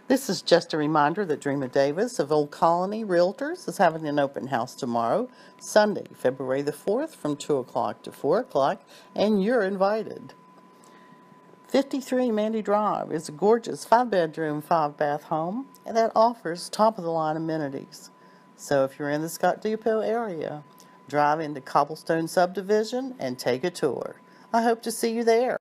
This is just a reminder that Drema Davis of Old Colony Realtors is having an open house tomorrow, Sunday, February the 4th from 2 o'clock to 4 o'clock, and you're invited. 53 Mandy Drive is a gorgeous 5-bedroom, 5-bath home that offers top-of-the-line amenities. So if you're in the Scott Depot area, drive into Cobblestone Subdivision and take a tour. I hope to see you there.